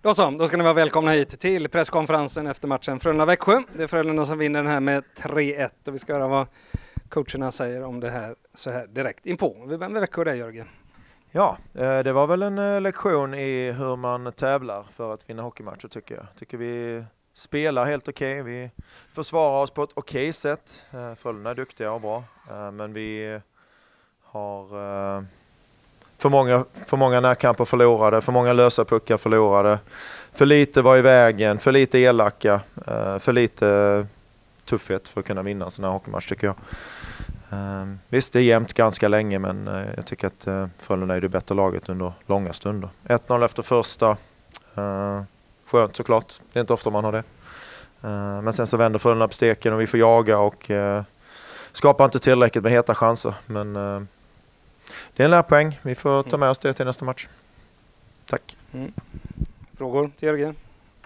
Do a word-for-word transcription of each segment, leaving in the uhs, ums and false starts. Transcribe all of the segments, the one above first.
Då så, då ska ni vara välkomna hit till presskonferensen efter matchen Frölunda-Växjö. Det är Frölunda som vinner den här med tre ett och vi ska höra vad coacherna säger om det här så här direkt inpå. Vi börjar med Växjö där, Jörgen. Ja, det var väl en lektion i hur man tävlar för att vinna hockeymatcher tycker jag. Tycker vi spelar helt okej. Okay. Vi försvarar oss på ett okej okay sätt. Frölunda är duktiga och bra. Men vi har för många, för många närkamper förlorade. För många lösa puckar förlorade. För lite var i vägen. För lite elaka. För lite tuffhet för att kunna vinna en sån här hockeymatch tycker jag. Um, visst, det är jämnt ganska länge, men uh, jag tycker att uh, Frölunda är det bättre laget under långa stunder. ett noll efter första. Uh, skönt såklart. Det är inte ofta man har det. Uh, men sen så vänder Frölunda på steken och vi får jaga och uh, skapar inte tillräckligt med heta chanser. Men uh, det är en lärpoäng. Vi får ta med oss det till nästa match. Tack. Mm. Frågor till Jörgen?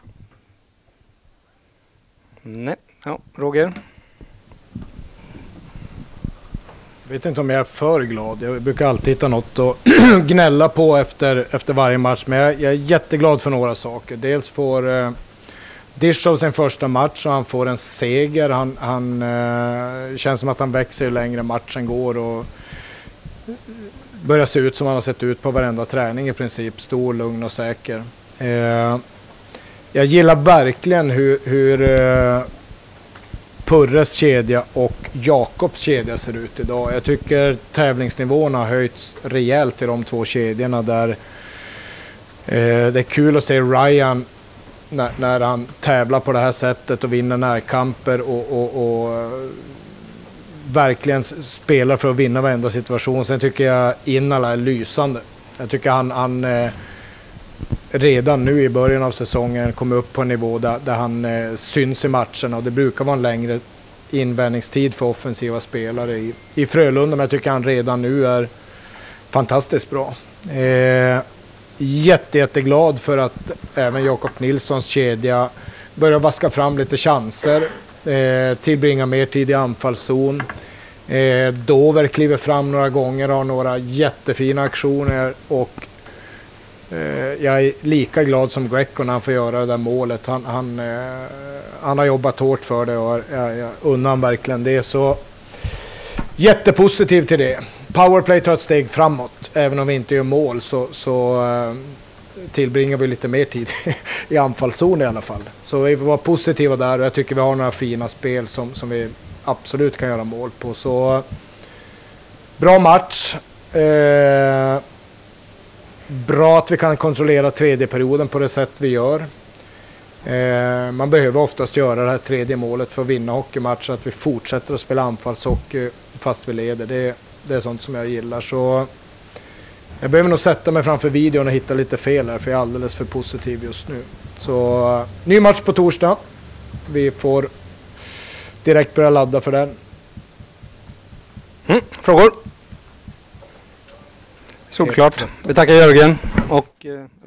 Nej. Ja, Roger? Jag vet inte om jag är för glad. Jag brukar alltid hitta något att gnälla på efter, efter varje match. Men jag, jag är jätteglad för några saker. Dels får eh, Dischov sin första match och han får en seger. Han, han eh, känns som att han växer ju längre matchen går och börjar se ut som han har sett ut på varenda träning i princip. Stor, lugn och säker. Eh, jag gillar verkligen hur... hur eh, Purres kedja och Jakobs kedja ser ut idag. Jag tycker tävlingsnivån har höjts rejält i de två kedjorna där eh, det är kul att se Ryan när, när han tävlar på det här sättet och vinner närkamper och, och, och verkligen spelar för att vinna varenda situation. Sen tycker jag Innala är lysande. Jag tycker han, han eh, redan nu i början av säsongen kommer upp på en nivå där, där han eh, syns i matcherna och det brukar vara en längre invändningstid för offensiva spelare i, i Frölunda, men jag tycker han redan nu är fantastiskt bra. Eh, jätte, jätteglad för att även Jakob Nilssons kedja börjar vaska fram lite chanser, eh, tillbringa mer tid i anfallszon. Eh, Dover kliver fram några gånger och har några jättefina aktioner och jag är lika glad som Greco när han får göra det där målet. Han, han, han har jobbat hårt för det och jag, jag unnar verkligen det. Så jättepositiv till det. Powerplay tar ett steg framåt. Även om vi inte gör mål så, så tillbringar vi lite mer tid i anfallszon i alla fall. Så vi får vara positiva där och jag tycker vi har några fina spel som, som vi absolut kan göra mål på. Så bra match. Eh, Bra att vi kan kontrollera tredje perioden på det sätt vi gör. Eh, man behöver oftast göra det här tredje målet för att vinna hockeymatcher. Att vi fortsätter att spela anfallshockey fast vi leder. Det, det är sånt som jag gillar. Så jag behöver nog sätta mig framför videon och hitta lite fel här. För jag är alldeles för positiv just nu. Så ny match på torsdag. Vi får direkt börja ladda för den. Mm, frågor? Såklart. Vi tackar Jörgen och